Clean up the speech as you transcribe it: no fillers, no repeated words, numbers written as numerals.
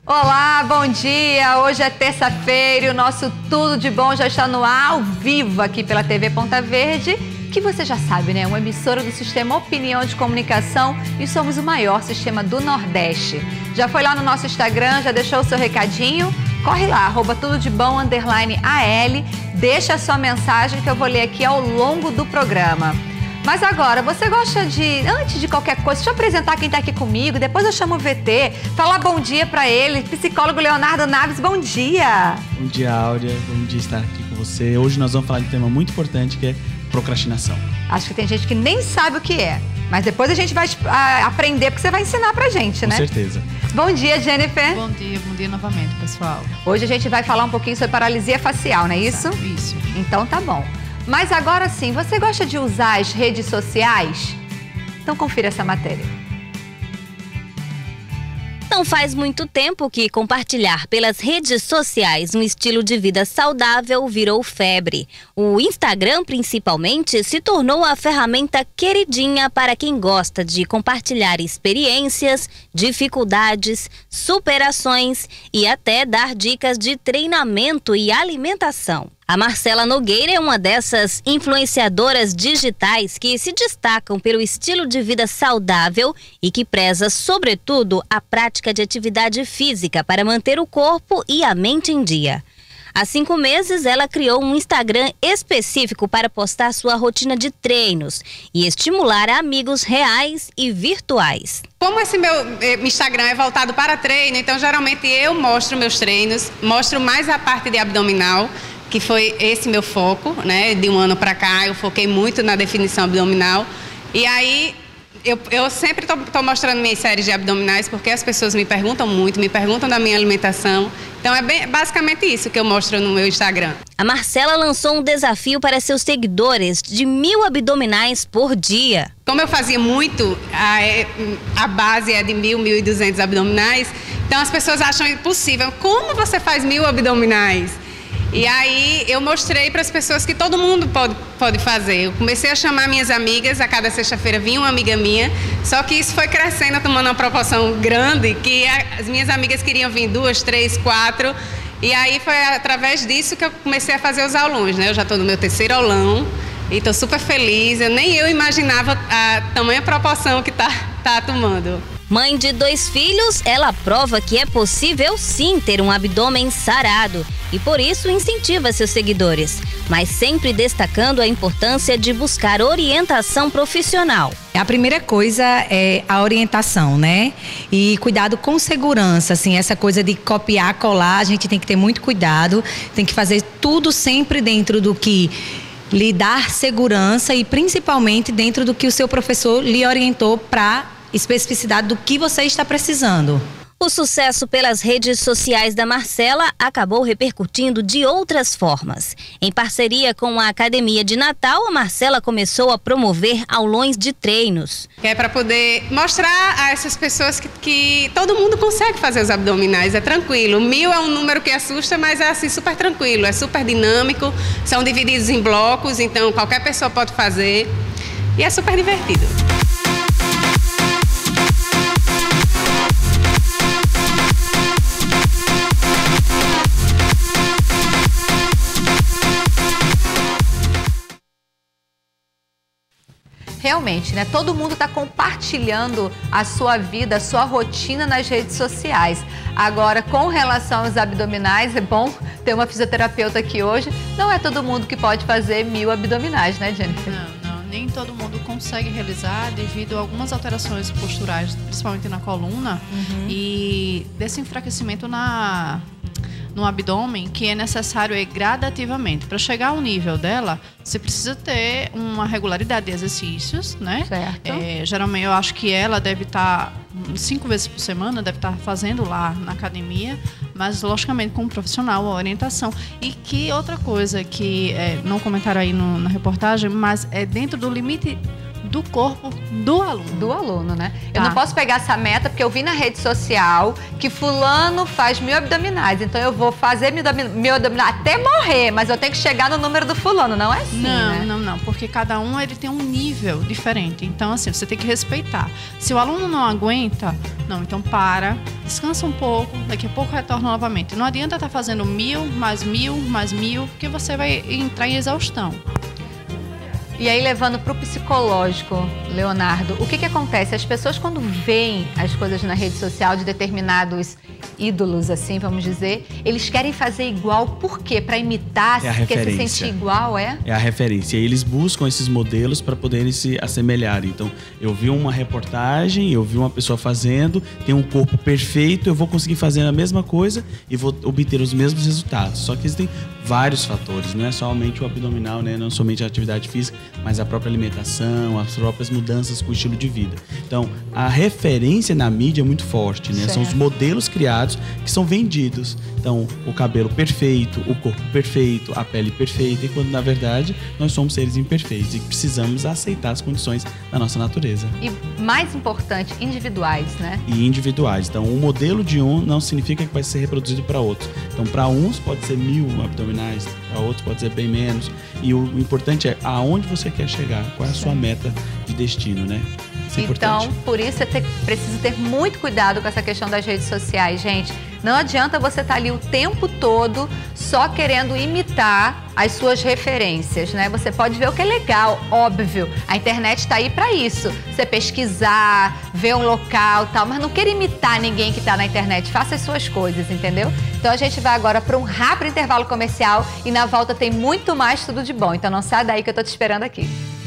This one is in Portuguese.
Olá, bom dia! Hoje é terça-feira e o nosso Tudo de Bom já está no ar, ao vivo aqui pela TV Ponta Verde, que você já sabe, né? Uma emissora do Sistema Opinião de Comunicação e somos o maior sistema do Nordeste. Já foi lá no nosso Instagram, já deixou o seu recadinho? Corre lá, @tudodebom_AL, deixa a sua mensagem que eu vou ler aqui ao longo do programa. Mas agora, você gosta de, antes de qualquer coisa, deixa eu apresentar quem está aqui comigo, depois eu chamo o VT, falar bom dia para ele, psicólogo Leonardo Naves, bom dia! Bom dia, Áurea, bom dia estar aqui com você. Hoje nós vamos falar de um tema muito importante que é procrastinação. Acho que tem gente que nem sabe o que é, mas depois a gente vai aprender, porque você vai ensinar pra gente, né? Com certeza. Bom dia, Jennifer! Bom dia novamente, pessoal. Hoje a gente vai falar um pouquinho sobre paralisia facial, não é isso? Isso. Então tá bom. Mas agora sim, você gosta de usar as redes sociais? Então confira essa matéria. Não faz muito tempo que compartilhar pelas redes sociais um estilo de vida saudável virou febre. O Instagram, principalmente, se tornou a ferramenta queridinha para quem gosta de compartilhar experiências, dificuldades, superações e até dar dicas de treinamento e alimentação. A Marcela Nogueira é uma dessas influenciadoras digitais que se destacam pelo estilo de vida saudável e que preza, sobretudo, a prática de atividade física para manter o corpo e a mente em dia. Há 5 meses, ela criou um Instagram específico para postar sua rotina de treinos e estimular amigos reais e virtuais. Como esse meu Instagram é voltado para treino, então geralmente eu mostro meus treinos, mostro mais a parte de abdominal, que foi esse meu foco, né? De um ano para cá, eu foquei muito na definição abdominal. E aí, eu sempre estou mostrando minhas séries de abdominais, porque as pessoas me perguntam muito, me perguntam da minha alimentação. Então, é basicamente isso que eu mostro no meu Instagram. A Marcela lançou um desafio para seus seguidores de 1000 abdominais por dia. Como eu fazia muito, a base é de 1000, 1200 abdominais, então as pessoas acham impossível. Como você faz 1000 abdominais? E aí eu mostrei para as pessoas que todo mundo pode fazer. Eu comecei a chamar minhas amigas, a cada sexta-feira vinha uma amiga minha, só que isso foi crescendo, tomando uma proporção grande, que as minhas amigas queriam vir 2, 3, 4, e aí foi através disso que eu comecei a fazer os aulões, né? Eu já estou no meu 3º aulão e estou super feliz, nem eu imaginava a tamanha proporção que tá tomando. Mãe de 2 filhos, ela prova que é possível sim ter um abdômen sarado e por isso incentiva seus seguidores, mas sempre destacando a importância de buscar orientação profissional. A primeira coisa é a orientação, né? E cuidado com segurança, assim, essa coisa de copiar, colar, a gente tem que ter muito cuidado, tem que fazer tudo sempre dentro do que lhe dar segurança e principalmente dentro do que o seu professor lhe orientou para especificidade do que você está precisando. O sucesso pelas redes sociais da Marcela acabou repercutindo de outras formas. Em parceria com a Academia de Natal, a Marcela começou a promover aulões de treinos. É para poder mostrar a essas pessoas que todo mundo consegue fazer os abdominais, é tranquilo. 1000 é um número que assusta, mas é assim super tranquilo, é super dinâmico, são divididos em blocos, então qualquer pessoa pode fazer e é super divertido. Realmente, né? Todo mundo está compartilhando a sua vida, a sua rotina nas redes sociais. Agora, com relação aos abdominais, é bom ter uma fisioterapeuta aqui hoje. Não é todo mundo que pode fazer 1000 abdominais, né, Jennifer? Não, nem todo mundo consegue realizar devido a algumas alterações posturais, principalmente na coluna, e desse enfraquecimento no abdômen, que é necessário gradativamente. Para chegar ao nível dela, você precisa ter uma regularidade de exercícios, né? Certo. Geralmente, eu acho que ela deve estar 5 vezes por semana, deve estar fazendo lá na academia, mas logicamente com um profissional, a orientação. E que outra coisa que não comentaram aí na reportagem, mas é dentro do limite do corpo do aluno. Do aluno, né? Eu Tá. não posso pegar essa meta porque eu vi na rede social que fulano faz 1000 abdominais. Então eu vou fazer 1000 abdominais até morrer, mas eu tenho que chegar no número do fulano, não é assim, né? Não, porque cada um ele tem um nível diferente. Então, assim, você tem que respeitar. Se o aluno não aguenta, não, então para, descansa um pouco, daqui a pouco retorna novamente. Não adianta estar fazendo 1000, mais 1000, mais 1000, porque você vai entrar em exaustão. E aí, levando para o psicológico, Leonardo, o que acontece? As pessoas, quando veem as coisas na rede social de determinados ídolos, assim, vamos dizer, eles querem fazer igual. Por quê? Para imitar, É a quer se referência. sentir igual, é? É a referência. E eles buscam esses modelos para poderem se assemelhar. Então, eu vi uma reportagem, eu vi uma pessoa fazendo, tem um corpo perfeito, eu vou conseguir fazer a mesma coisa e vou obter os mesmos resultados. Só que existem vários fatores, não é somente o abdominal, né? Não somente a atividade física, mas a própria alimentação, as próprias mudanças com o estilo de vida. Então, a referência na mídia é muito forte, né? São os modelos criados que são vendidos. Então, o cabelo perfeito, o corpo perfeito, a pele perfeita, e quando, na verdade, nós somos seres imperfeitos e precisamos aceitar as condições da nossa natureza. E, mais importante, individuais, né? E individuais. Então, o modelo de um não significa que vai ser reproduzido para outros. Então, para uns pode ser 1000 abdominais, para outros pode ser bem menos. E o importante é aonde você quer chegar, qual é a sua meta de destino, né? Isso é importante. Então, por isso, você precisa ter muito cuidado com essa questão das redes sociais, gente. Não adianta você estar ali o tempo todo só querendo imitar as suas referências, né? Você pode ver o que é legal, óbvio. A internet está aí para isso. Você pesquisar, ver um local e tal, mas não queira imitar ninguém que está na internet. Faça as suas coisas, entendeu? Então a gente vai agora para um rápido intervalo comercial e na volta tem muito mais Tudo de Bom. Então não sai daí que eu tô te esperando aqui.